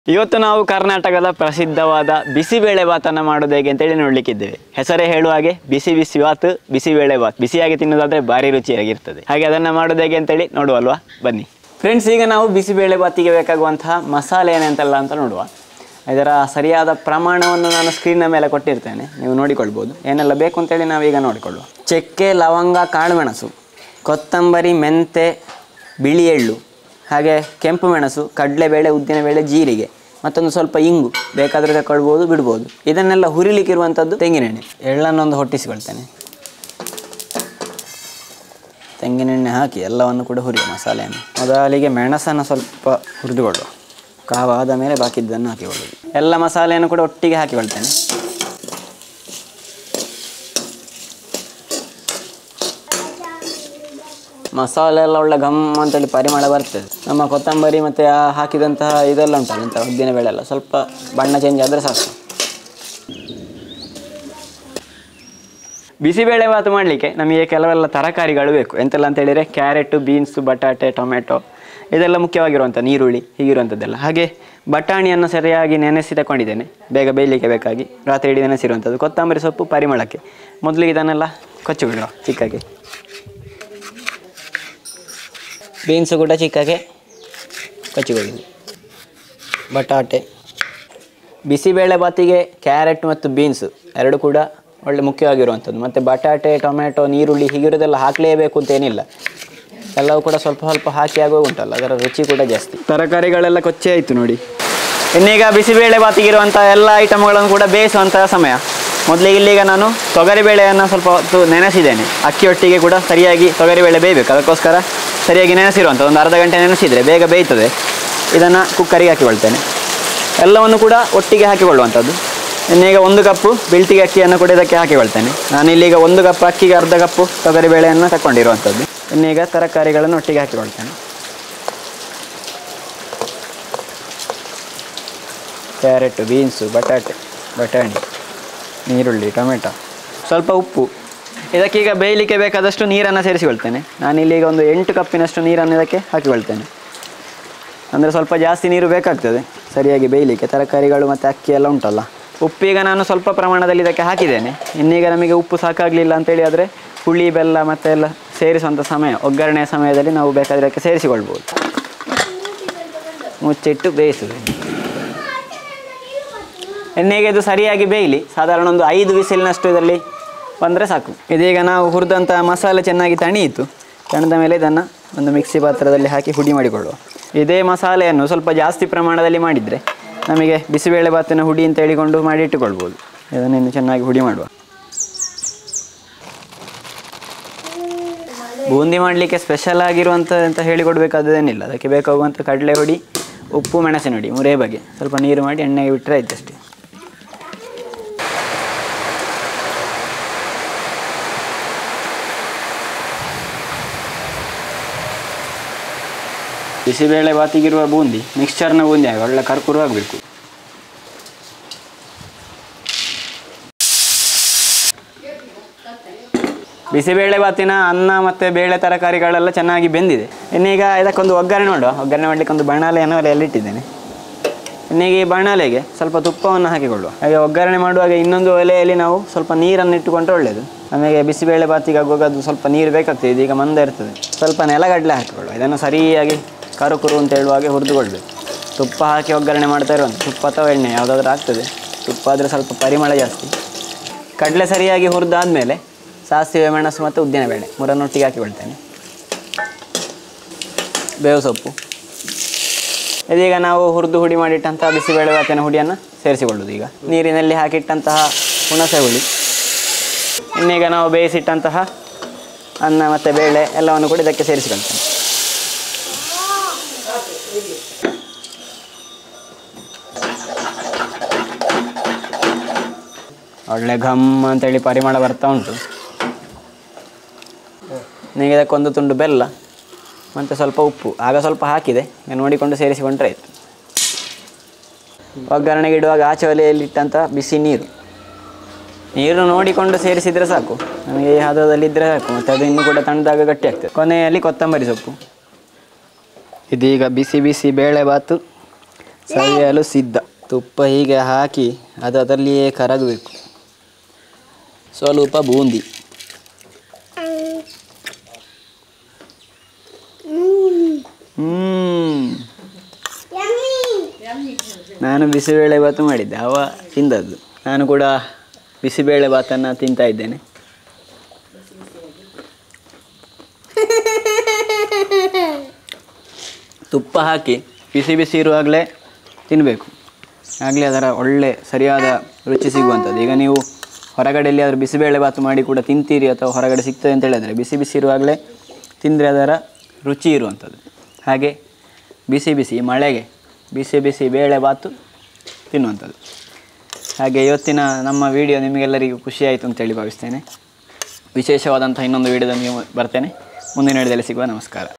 ಇವತ್ತು ನಾವು ಕರ್ನಾಟಕದ ಪ್ರಸಿದ್ಧವಾದ ಬಿಸಿಬೇಳೆ ಬಾತನ್ನು ಮಾಡೋದು ಹೇಗೆ ಅಂತೇಳಿ ನೋಡಲಿಕ್ಕಿದ್ದೇವೆ. ಹೆಸರೇ ಹೇಳುವ ಹಾಗೆ ಬಿಸಿ ಬಿಸಿ ಬಾತ್, ಬಿಸಿಬೇಳೆ ಬಾತ್. ಬಿಸಿಯಾಗಿ ತಿನ್ನೋದಾದರೆ ಭಾರಿ ರುಚಿಯಾಗಿರ್ತದೆ. ಹಾಗೆ ಅದನ್ನು ಮಾಡೋದು ಹೇಗೆ ಅಂತೇಳಿ ನೋಡುವಲ್ವಾ, ಬನ್ನಿ ಫ್ರೆಂಡ್ಸ್. ಈಗ ನಾವು ಬಿಸಿಬೇಳೆ ಬಾತಿಗೆ ಬೇಕಾಗುವಂತಹ ಮಸಾಲೆ ಏನೆಂತಲ್ಲ ಅಂತ ನೋಡುವ. ಇದರ ಸರಿಯಾದ ಪ್ರಮಾಣವನ್ನು ನಾನು ಸ್ಕ್ರೀನ್ನ ಮೇಲೆ ಕೊಟ್ಟಿರ್ತೇನೆ, ನೀವು ನೋಡಿಕೊಳ್ಬೋದು. ಏನೆಲ್ಲ ಬೇಕು ಅಂತೇಳಿ ನಾವೀಗ ನೋಡಿಕೊಳ್ಳುವ. ಚಕ್ಕೆ, ಲವಂಗ, ಕಾಳುಮೆಣಸು, ಕೊತ್ತಂಬರಿ, ಮೆಂತೆ, ಬಿಳಿ ಎಳ್ಳು, ಹಾಗೆ ಕೆಂಪು ಮೆಣಸು, ಕಡಲೆಬೇಳೆ, ಉದ್ದಿನಬೇಳೆ, ಜೀರಿಗೆ, ಮತ್ತೊಂದು ಸ್ವಲ್ಪ ಇಂಗು, ಬೇಕಾದರೆ ತಗೊಳ್ಬೋದು, ಬಿಡ್ಬೋದು. ಇದನ್ನೆಲ್ಲ ಹುರಿಲಿಕ್ಕಿರುವಂಥದ್ದು ತೆಂಗಿನೆಣ್ಣೆ. ಎಳ್ಳನ್ನೊಂದು ಹೊಟ್ಟಿಸಿಕೊಳ್ತೇನೆ. ತೆಂಗಿನೆಣ್ಣೆ ಹಾಕಿ ಎಲ್ಲವನ್ನು ಕೂಡ ಹುರಿಯುವ ಮಸಾಲೆಯನ್ನು. ಮೊದಲಿಗೆ ಮೆಣಸನ್ನು ಸ್ವಲ್ಪ ಹುರಿದುಕೊಳ್ಳುವ. ಕಾವಾದ ಮೇಲೆ ಬಾಕಿದ್ದನ್ನು ಹಾಕಿಕೊಳ್ಳೋದು. ಎಲ್ಲ ಮಸಾಲೆಯನ್ನು ಕೂಡ ಒಟ್ಟಿಗೆ ಹಾಕಿಕೊಳ್ತೇನೆ. ಮಸಾಲೆ ಎಲ್ಲ ಒಳ್ಳೆ ಘಮ್ ಅಂತೇಳಿ ಪರಿಮಳ ಬರ್ತದೆ. ನಮ್ಮ ಕೊತ್ತಂಬರಿ ಮತ್ತು ಹಾಕಿದಂತಹ ಇದೆಲ್ಲ ಉಂಟಲ್ಲ, ಇಂಥ ಉದ್ದಿನಬೇಳೆ ಎಲ್ಲ ಸ್ವಲ್ಪ ಬಣ್ಣ ಚೇಂಜ್ ಆದರೆ ಸಾಕು. ಬಿಸಿಬೇಳೆ ಬಾತು ಮಾಡಲಿಕ್ಕೆ ನಮಗೆ ಕೆಲವೆಲ್ಲ ತರಕಾರಿಗಳು ಬೇಕು. ಎಂತೆಲ್ಲ ಅಂತ ಹೇಳಿದರೆ ಕ್ಯಾರೆಟು, ಬೀನ್ಸು, ಬಟಾಟೆ, ಟೊಮೆಟೊ, ಇದೆಲ್ಲ ಮುಖ್ಯವಾಗಿರುವಂಥ, ನೀರುಳ್ಳಿ, ಹೀಗಿರುವಂಥದ್ದೆಲ್ಲ. ಹಾಗೆ ಬಟಾಣಿಯನ್ನು ಸರಿಯಾಗಿ ನೆನೆಸಿ ತಗೊಂಡಿದ್ದೇನೆ, ಬೇಗ ಬೇಯಲಿಕ್ಕೆ ಬೇಕಾಗಿ. ರಾತ್ರಿ ಇಡೀ ನೆನೆಸಿರುವಂಥದ್ದು. ಕೊತ್ತಂಬರಿ ಸೊಪ್ಪು ಪರಿಮಳಕ್ಕೆ. ಮೊದಲಿಗೆ ಇದನ್ನೆಲ್ಲ ಕೊಚ್ಚಿಬಿಡುವ ಚಿಕ್ಕಗೆ. ಬೀನ್ಸು ಕೂಡ ಚಿಕ್ಕಗೆ ಕೊಚ್ಚಿಕೊಳ್ಳಿ. ಬಟಾಟೆ, ಬಿಸಿಬೇಳೆ ಬಾತಿಗೆ ಕ್ಯಾರೆಟ್ ಮತ್ತು ಬೀನ್ಸು ಎರಡು ಕೂಡ ಒಳ್ಳೆ ಮುಖ್ಯವಾಗಿರುವಂಥದ್ದು. ಮತ್ತು ಬಟಾಟೆ, ಟೊಮೆಟೊ, ನೀರುಳ್ಳಿ ಹೀಗಿರೋದೆಲ್ಲ ಹಾಕಲೇಬೇಕು ಅಂತೇನಿಲ್ಲ. ಎಲ್ಲವೂ ಕೂಡ ಸ್ವಲ್ಪ ಸ್ವಲ್ಪ ಹಾಕಿ ಆಗುವ ಉಂಟಲ್ಲ, ಅದರ ರುಚಿ ಕೂಡ ಜಾಸ್ತಿ. ತರಕಾರಿಗಳೆಲ್ಲ ಕೊಚ್ಚೆ ಆಯಿತು ನೋಡಿ. ಇನ್ನೀಗ ಬಿಸಿಬೇಳೆ ಬಾತಿಗಿರುವಂಥ ಎಲ್ಲ ಐಟಮ್ಗಳನ್ನು ಕೂಡ ಬೇಯಿಸುವಂತಹ ಸಮಯ. ಮೊದಲಿಗೆ ಇಲ್ಲಿಗ ನಾನು ತೊಗರಿಬೇಳೆಯನ್ನು ಸ್ವಲ್ಪ ಹೊತ್ತು ನೆನೆಸಿದ್ದೇನೆ. ಅಕ್ಕಿಯೊಟ್ಟಿಗೆ ಕೂಡ ಸರಿಯಾಗಿ ತೊಗರಿಬೇಳೆ ಬೇಯಬೇಕು, ಅದಕ್ಕೋಸ್ಕರ ಸರಿಯಾಗಿ ನೆನೆಸಿರುವಂಥ ಒಂದು ಅರ್ಧ ಗಂಟೆ ನೆನೆಸಿದರೆ ಬೇಗ ಬೇಯ್ತದೆ. ಇದನ್ನು ಕುಕ್ಕರಿಗೆ ಹಾಕಿಕೊಳ್ತೇನೆ. ಎಲ್ಲವನ್ನು ಕೂಡ ಒಟ್ಟಿಗೆ ಹಾಕಿಕೊಳ್ಳುವಂಥದ್ದು. ಇನ್ನೀಗ 1 ಕಪ್ಪು ಬಿಳ್ತಿಗೆ ಅಕ್ಕಿಯನ್ನು ಕೂಡ ಇದಕ್ಕೆ ಹಾಕಿಕೊಳ್ತೇನೆ. ನಾನಿಲ್ಲೀಗ 1 ಕಪ್ ಅಕ್ಕಿಗೆ ಅರ್ಧ ಕಪ್ಪು ತೊಗರಿಬೇಳೆಯನ್ನು ತಗೊಂಡಿರುವಂಥದ್ದು. ಇನ್ನೀಗ ತರಕಾರಿಗಳನ್ನು ಒಟ್ಟಿಗೆ ಹಾಕಿಕೊಳ್ತೇನೆ. ಕ್ಯಾರೆಟು, ಬೀನ್ಸು, ಬಟಾಟೆ, ಬಟಾಣಿ, ನೀರುಳ್ಳಿ, ಟೊಮೆಟೊ, ಸ್ವಲ್ಪ ಉಪ್ಪು. ಇದಕ್ಕೀಗ ಬೇಯಲಿಕ್ಕೆ ಬೇಕಾದಷ್ಟು ನೀರನ್ನು ಸೇರಿಸಿಕೊಳ್ತೇನೆ. ನಾನಿಲ್ಲೀಗ ಒಂದು 8 ಕಪ್ಪಿನಷ್ಟು ನೀರನ್ನು ಇದಕ್ಕೆ ಹಾಕಿಕೊಳ್ತೇನೆ. ಅಂದರೆ ಸ್ವಲ್ಪ ಜಾಸ್ತಿ ನೀರು ಬೇಕಾಗ್ತದೆ ಸರಿಯಾಗಿ ಬೇಯಲಿಕ್ಕೆ, ತರಕಾರಿಗಳು ಮತ್ತು ಅಕ್ಕಿ ಎಲ್ಲ ಉಂಟಲ್ಲ. ಉಪ್ಪೀಗ ನಾನು ಸ್ವಲ್ಪ ಪ್ರಮಾಣದಲ್ಲಿ ಇದಕ್ಕೆ ಹಾಕಿದ್ದೇನೆ. ಇನ್ನೀಗ ನಮಗೆ ಉಪ್ಪು ಸಾಕಾಗಲಿಲ್ಲ ಅಂತೇಳಿ ಆದರೆ ಹುಳಿ, ಬೆಲ್ಲ ಮತ್ತು ಎಲ್ಲ ಸೇರಿಸುವಂಥ ಸಮಯ, ಒಗ್ಗರಣೆಯ ಸಮಯದಲ್ಲಿ ನಾವು ಬೇಕಾದರೆ ಇದಕ್ಕೆ ಸೇರಿಸಿಕೊಳ್ಬೋದು. ಮುಚ್ಚಿಟ್ಟು ಬೇಯಿಸುವುದು. ಎಣ್ಣೆಗೆ ಇದು ಸರಿಯಾಗಿ ಬೇಯಲಿ. ಸಾಧಾರಣ ಒಂದು 5 ವಿಸಿಲಿನಷ್ಟು ಇದರಲ್ಲಿ ಬಂದರೆ ಸಾಕು. ಇದೀಗ ನಾವು ಹುರಿದಂಥ ಮಸಾಲೆ ಚೆನ್ನಾಗಿ ತಣಿಯಿತು. ತಣಿದ ಮೇಲೆ ಇದನ್ನು ಒಂದು ಮಿಕ್ಸಿ ಪಾತ್ರದಲ್ಲಿ ಹಾಕಿ ಹುಡಿ ಮಾಡಿಕೊಳ್ಳುವ. ಇದೇ ಮಸಾಲೆಯನ್ನು ಸ್ವಲ್ಪ ಜಾಸ್ತಿ ಪ್ರಮಾಣದಲ್ಲಿ ಮಾಡಿದರೆ ನಮಗೆ ಬಿಸಿಬೇಳೆ ಬಾತಿನ ಹುಡಿ ಅಂತ ಹೇಳಿಕೊಂಡು ಮಾಡಿ ಇಟ್ಟುಕೊಳ್ಬೋದು. ಇದನ್ನಿನ್ನು ಚೆನ್ನಾಗಿ ಹುಡಿ ಮಾಡುವ. ಬೂಂದಿ ಮಾಡಲಿಕ್ಕೆ ಸ್ಪೆಷಲ್ ಆಗಿರುವಂಥ ಅಂತ ಹೇಳಿಕೊಡ್ಬೇಕಾದೇನಿಲ್ಲ. ಅದಕ್ಕೆ ಬೇಕಾಗುವಂಥ ಕಡಲೆ ಹುಡಿ, ಉಪ್ಪು, ಮೆಣಸಿನ ಹುಡಿ, 3 ಬಗೆ. ಸ್ವಲ್ಪ ನೀರು ಮಾಡಿ ಎಣ್ಣೆಗೆ ಬಿಟ್ಟರೆ ಆಯ್ತು ಅಷ್ಟೇ. ಬಿಸಿಬೇಳೆ ಬಾತಿಗಿರುವ ಬೂಂದಿ ಮಿಕ್ಸ್ಚರ್ನ ಬೂಂದಿ ಆಗಿ ಒಳ್ಳೆ ಕರ್ಕುರು ಆಗಬೇಕು. ಬಿಸಿಬೇಳೆ ಬಾತಿನ ಅನ್ನ ಮತ್ತು ಬೇಳೆ ತರಕಾರಿಗಳೆಲ್ಲ ಚೆನ್ನಾಗಿ ಬೆಂದಿದೆ. ಇನ್ನೀಗ ಇದಕ್ಕೊಂದು ಒಗ್ಗರಣೆ ಮಾಡುವ. ಒಗ್ಗರಣೆ ಮಾಡಲಿಕ್ಕೆ ಒಂದು ಬಾಣಲೆಯನ್ನು ಒಲೆಯಲ್ಲಿಟ್ಟಿದ್ದೇನೆ. ಇನ್ನೀಗ ಈ ಬಾಣಲೆಗೆ ಸ್ವಲ್ಪ ತುಪ್ಪವನ್ನು ಹಾಕಿಕೊಳ್ಳುವ. ಹಾಗೆ ಒಗ್ಗರಣೆ ಮಾಡುವಾಗ ಇನ್ನೊಂದು ಒಲೆಯಲ್ಲಿ ನಾವು ಸ್ವಲ್ಪ ನೀರನ್ನು ಇಟ್ಟುಕೊಂಡ್ರೆ ಒಳ್ಳೆಯದು. ನಮಗೆ ಬಿಸಿಬೇಳೆ ಬಾತಿಗೆ ಆಗುವಾಗ ಅದು ಸ್ವಲ್ಪ ನೀರು ಬೇಕಾಗ್ತದೆ. ಇದೀಗ ಮಂದ ಇರ್ತದೆ. ಸ್ವಲ್ಪ ನೆಲಗಡಲೆ ಹಾಕಿಕೊಳ್ಳುವ. ಇದನ್ನು ಸರಿಯಾಗಿ ಕರುಕುರು ಅಂತ ಹೇಳುವಾಗೆ ಹುರಿದುಕೊಳ್ಬೇಕು. ತುಪ್ಪ ಹಾಕಿ ಒಗ್ಗರಣೆ ಮಾಡ್ತಾ ಇರುವಂಥ, ತುಪ್ಪ ಅಥವಾ ಎಣ್ಣೆ ಯಾವುದಾದ್ರೂ ಆಗ್ತದೆ. ತುಪ್ಪ ಆದರೆ ಸ್ವಲ್ಪ ಪರಿಮಳ ಜಾಸ್ತಿ. ಕಡಲೆ ಸರಿಯಾಗಿ ಹುರಿದಾದ್ಮೇಲೆ ಸಾಸಿವೆ, ಮೆಣಸು ಮತ್ತು ಉದ್ದಿನಬೇಳೆ 3 ಒಟ್ಟಿಗೆ ಹಾಕಿಕೊಳ್ತೇನೆ. ಬೇವು ಸೊಪ್ಪು. ಇದೀಗ ನಾವು ಹುರಿದು ಹುಡಿ ಮಾಡಿಟ್ಟಂತಹ ಬಿಸಿಬೇಳೆ ಬಾತಿನ ಹುಡಿಯನ್ನು ಸೇರಿಸಿಕೊಳ್ಳೋದು. ಈಗ ನೀರಿನಲ್ಲಿ ಹಾಕಿಟ್ಟಂತಹ ಹುಣಸೆ ಹುಳಿ. ಇನ್ನೀಗ ನಾವು ಬೇಯಿಸಿಟ್ಟಂತಹ ಅನ್ನ ಮತ್ತು ಬೇಳೆ ಎಲ್ಲವನ್ನು ಕೂಡ ಇದಕ್ಕೆ ಸೇರಿಸಿಕೊಳ್ತೇನೆ. ಒಳ್ಳೆ ಘಮ್ ಅಂತೇಳಿ ಪರಿಮಳ ಬರ್ತಾ ಉಂಟು. ಈಗ ಇದಕ್ಕೊಂದು ತುಂಡು ಬೆಲ್ಲ ಮತ್ತು ಸ್ವಲ್ಪ ಉಪ್ಪು ಆಗ ಸ್ವಲ್ಪ ಹಾಕಿದೆ, ನೋಡಿಕೊಂಡು ಸೇರಿಸಿಕೊಂಡ್ರೆ ಆಯಿತು. ಒಗ್ಗರಣೆಗೆ ಇಡುವಾಗ ಆಚೆ ಒಲೆಯಲ್ಲಿಟ್ಟಂಥ ಬಿಸಿ ನೀರು ನೋಡಿಕೊಂಡು ಸೇರಿಸಿದರೆ ಸಾಕು. ನಮಗೆ ಈ ಹದದಲ್ಲಿದ್ದರೆ ಸಾಕು. ಮತ್ತು ಅದು ಇನ್ನೂ ಕೂಡ ತಣ್ಣದಾಗ ಗಟ್ಟಿ ಆಗ್ತದೆ. ಕೊನೆಯಲ್ಲಿ ಕೊತ್ತಂಬರಿ ಸೊಪ್ಪು. ಇದೀಗ ಬಿಸಿ ಬಿಸಿ ಬೇಳೆ ಬಾತು ಸವಿಯಲು ಸಿದ್ಧ. ತುಪ್ಪ ಹೀಗೆ ಹಾಕಿ ಅದು ಅದರಲ್ಲಿಯೇ ಕರಗಬೇಕು. ಸ್ವಲ್ಪ ಬೂಂದಿ, ನಾನು ಬಿಸಿಬೇಳೆ ಭಾತು ಮಾಡಿದ್ದೆ, ಅವ ತಿಂದದ್ದು. ನಾನು ಕೂಡ ಬಿಸಿಬೇಳೆ ಭಾತನ್ನು ತಿಂತಾ ಇದ್ದೇನೆ. ತುಪ್ಪ ಹಾಕಿ ಬಿಸಿ ಬಿಸಿ ಇರುವಾಗಲೇ ತಿನ್ನಬೇಕು, ಆಗಲೇ ಅದರ ಒಳ್ಳೆ ಸರಿಯಾದ ರುಚಿ ಸಿಗುವಂಥದ್ದು. ಈಗ ನೀವು ಹೊರಗಡೆಯಲ್ಲಿ ಆದರೂ ಬಿಸಿಬೇಳೆ ಭಾತು ಮಾಡಿ ಕೂಡ ತಿಂತೀರಿ ಅಥವಾ ಹೊರಗಡೆ ಸಿಗ್ತದೆ ಅಂತ ಹೇಳಿದರೆ ಬಿಸಿ ಬಿಸಿ ಇರುವಾಗಲೇ ತಿಂದರೆ ಅದರ ರುಚಿ ಇರುವಂಥದ್ದು. ಹಾಗೆ ಬಿಸಿ ಬಿಸಿ ಮಳೆಗೆ ಬಿಸಿ ಬಿಸಿ ಬೇಳೆ ಭಾತು ತಿನ್ನುವಂಥದ್ದು. ಹಾಗೆ ಇವತ್ತಿನ ನಮ್ಮ ವಿಡಿಯೋ ನಿಮಗೆಲ್ಲರಿಗೂ ಖುಷಿಯಾಯಿತು ಅಂತೇಳಿ ಭಾವಿಸ್ತೇನೆ. ವಿಶೇಷವಾದಂಥ ಇನ್ನೊಂದು ವಿಡಿಯೋದಲ್ಲಿ ನೀವು ಬರ್ತೇನೆ. ಮುಂದಿನ ವಿಡಿಯೋದಲ್ಲಿ ಸಿಗುವ. ನಮಸ್ಕಾರ.